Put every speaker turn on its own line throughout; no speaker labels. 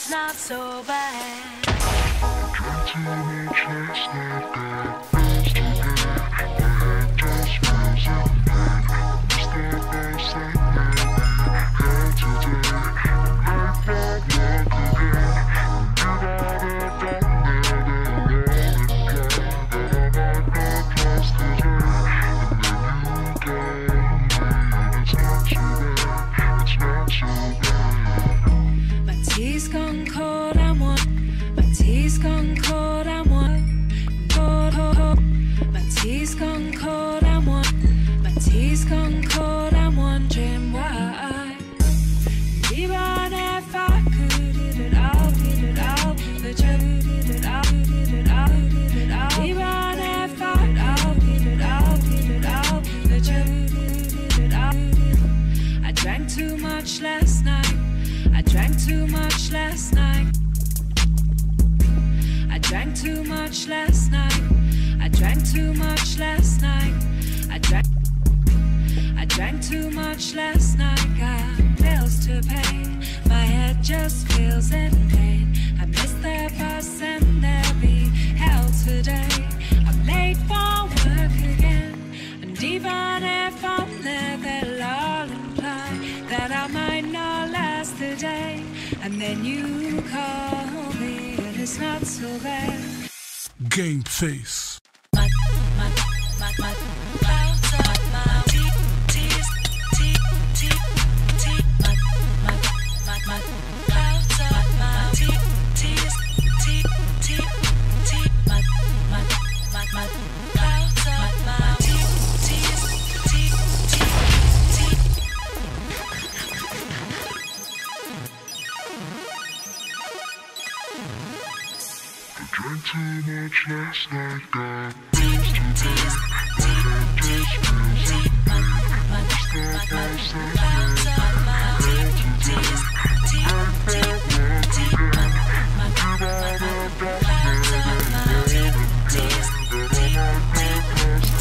it's not so bad.
Drank too much last night, got bills to pay. My head just feels in pain. Missed the bus that made me here today. I might not work again. You gotta down there, they're all imply that I might not last the day. And then you go, it's not so bad, it's not so bad.
My tea's gone cold, I'm one. My tea's gone cold, I'm one. Cold, cold, cold. My tea's gone cold, I'm one. My tea's gone cold, I'm wondering why. Even if I could eat it all, but you eat it all, eat it all, eat it all. Even if I could eat it all, but you eat it all. I drank too much last night. I drank too much last night. I drank too much last night. I drank too much last night. I drank too much last night. Got bills to pay. My head just feels in pain. I missed the bus and there'll be hell today. I'm late for work again. And even if I'm there, they'll all imply that I might not last the day. And then you call me and it's not so bad.
Game face. Drank too much last night, got bills to pay. My head just feels in pain. Missed the bus that made me here today. Might not work again. Give out a doctor, they're all in pain. That I might not last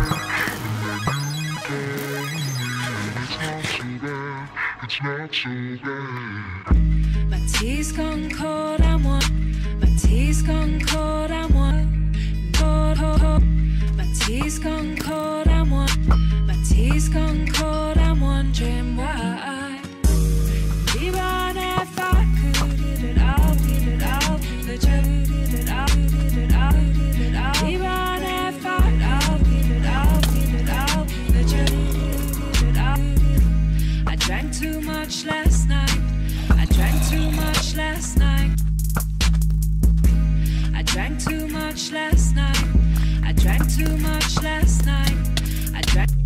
today. And then you told me it's not so bad.
My tea's gone cold, I'm one. My tea's gone cold, I'm one. Cold, cold, cold. My tea's gone cold, I'm one. My tea's gone cold, I'm wondering why. Even if I could eat it all, but you eat it all, eat it all, eat it all. Even if I could eat it all, but you eat it all. I drank too much last night. I drank too much last night. I drank too much last night. I drank too much last night. I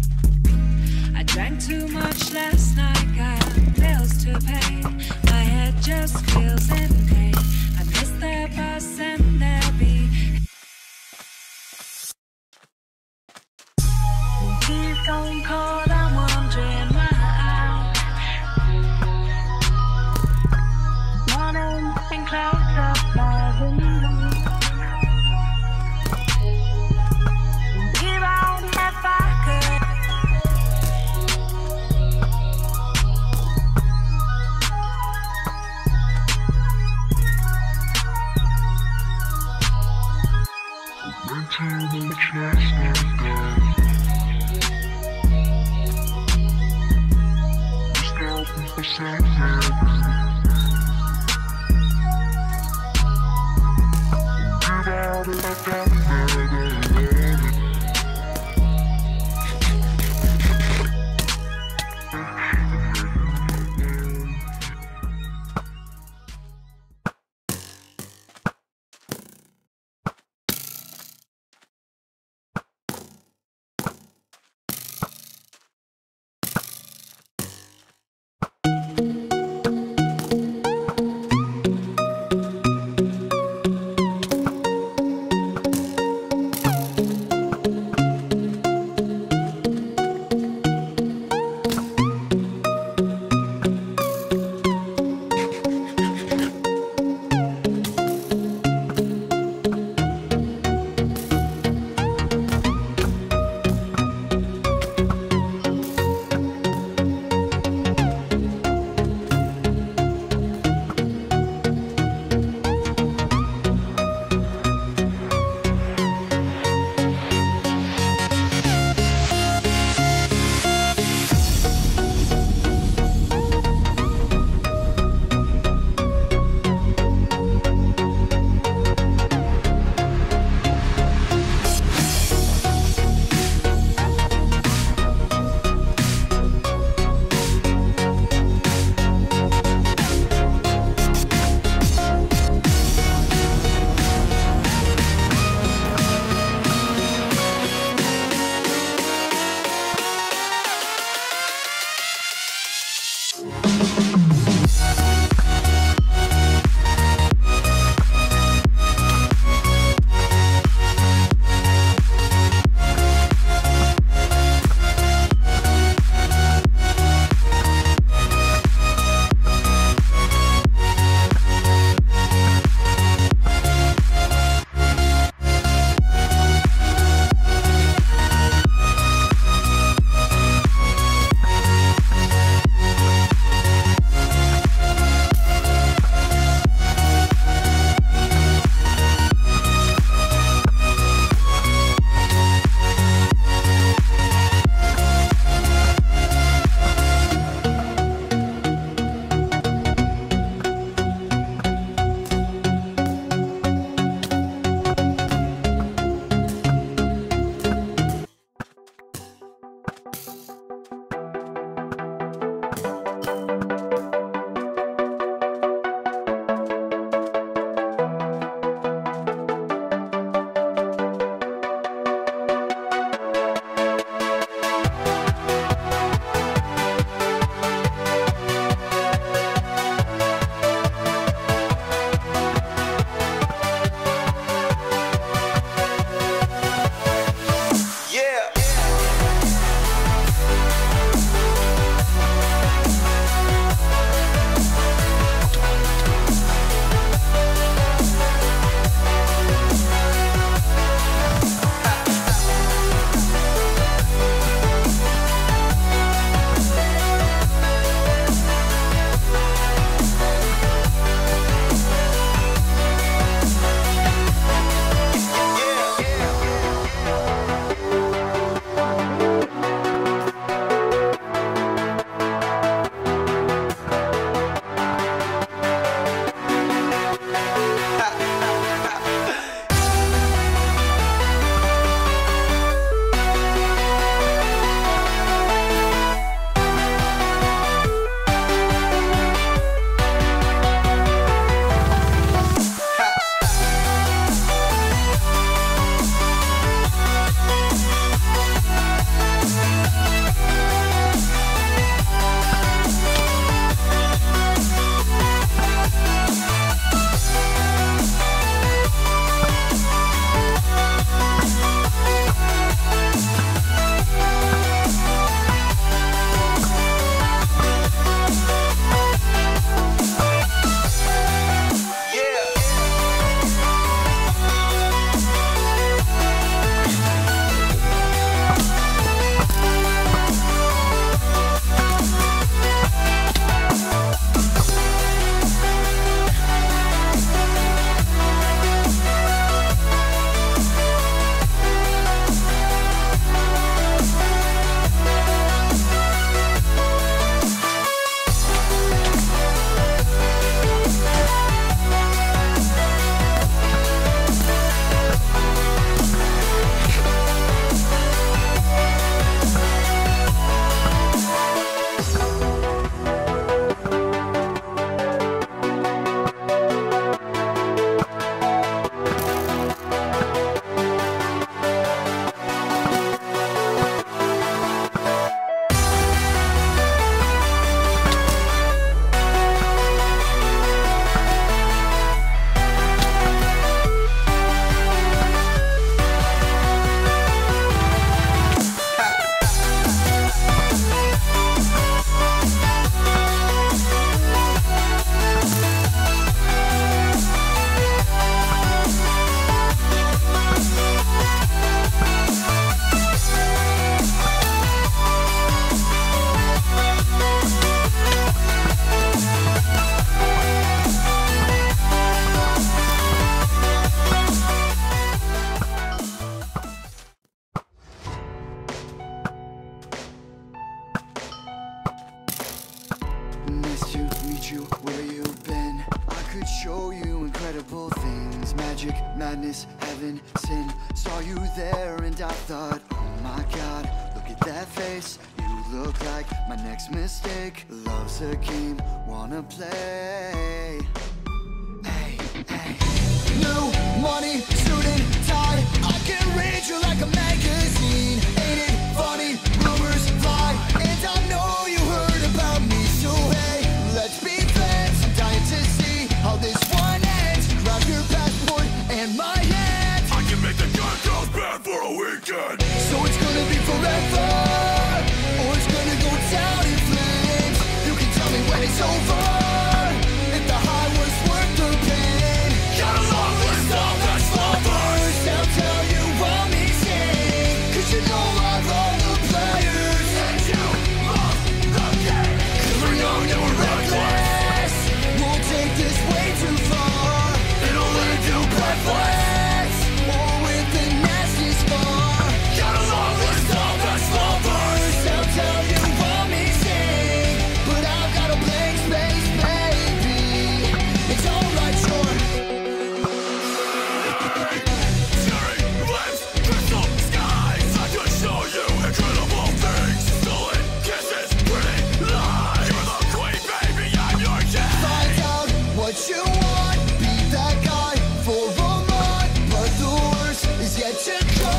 drank too much last night. Got bills to pay. My head just feels in pain. I missed the bus and there'll be tea's gone cold, I'm wondering why. Morning and clouds up my window. Even if I could.
Drank too much last night, got
you where you've been. I could show you incredible things. Magic, madness, heaven, sin. Saw you there and I thought, oh my god, look at that face. You look like my next mistake. Love's a game, wanna play. Hey, hey. New money, suit and tie. I can read you like a magazine. Ain't it funny? Rumors fly, and I know you heard about me. So hey, let's be friends. I'm dying to see how this one ends. Grab your passport and my hand.
I can make the good girls bad for a weekend.
So it's gonna be forever, or it's gonna go down in flames. You can tell me when it's over, if the high was worth the pain.
Got a long list of best lovers.
I'll tell you what me sing, 'cause you know I love the players.
And you love the game. 'Cause we're young and we're reckless.
We'll take this way too far.
It'll leave you breathless.
Or with the nasty scar.
Got a long list of best lovers.
I'll tell you what me sing, but I've got a blank space, baby. It's alright, sure.
Cherry lips, crystal skies. I could show you incredible things. Stolen kisses, pretty lies. You're the queen, baby, I'm your king.
Find out what you want, be that guy for a month, but the worst is yet to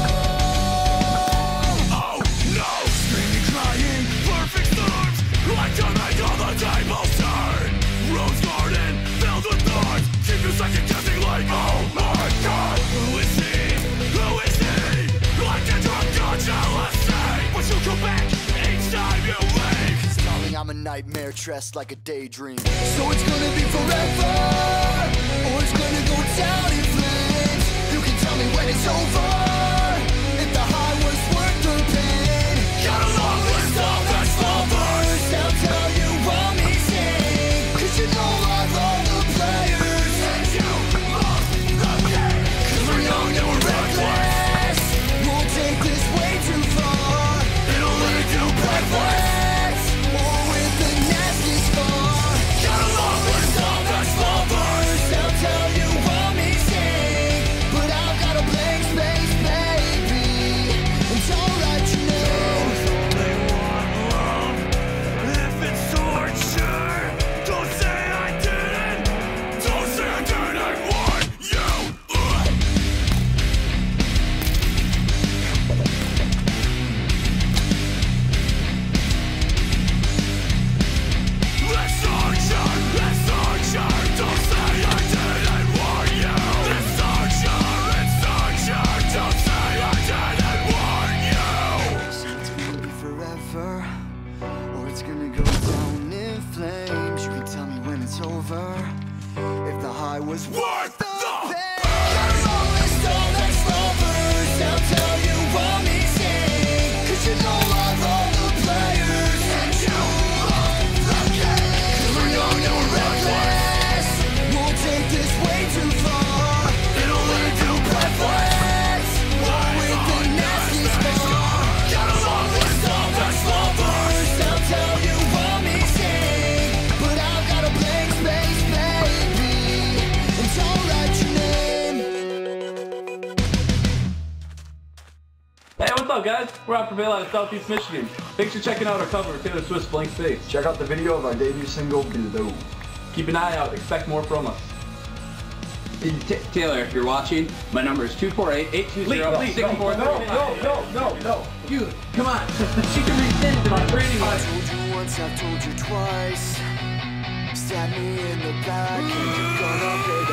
come.
Oh no, screaming, crying, perfect storms. Like to make all the tables turn. Rose garden filled with thorns. Keep you second guessing like, oh my god. Who is he? Who is he? Like a drunk on jealousy. But you come back each time you leave.
'Cause darling, I'm a nightmare dressed like a daydream. So it's gonna be forever, or it's gonna go down in flames. You can tell me when it's over, if the high was worth the pain.
Got a long list of best lovers.
I'll tell you what me sing, 'cause you know I love the players.
And you love the game. 'Cause we're young and we're reckless.
We'll take this way too far.
It'll leave you breathless.
Or with the nasty scar.
Got a long list of best lovers.
I'll tell you what me sing, but I've got a blank space, baby. And don't write your name.
They want love. If it's torture, don't say I didn't. Don't say I didn't want you. Let's torture. Let's torture. Don't say I didn't want you. Let's torture. Let's torture. Don't say I didn't want you.
So it's gonna be forever, or it's gonna go down in flames. You can tell me when it's over, if the high was
Worth the
pain. Got a long list of ex-lovers. I'll tell you what me sing, 'cause you know I love the players.
And you love the game. 'Cause we're young and we're reckless.
We'll take this way too far.
It'll leave you breathless.
Or with the nasty scar.
Got a long list of best lovers.
I'll tell you what me sing, but I've got a blank space, baby. And don't write your name.
Hey, what's up, guys? We're out for Vail out of Southeast Michigan. Thanks for checking out our cover of Taylor Swift's Blank Space.
Check out the video of our debut single, Below.
Keep an eye out. Expect more from us.
Taylor, if you're watching, my number is 248-820-6430.
No. You, come on. She can resend to my training.
I told you once, I've told you twice. Stab me in the back and you're gonna pay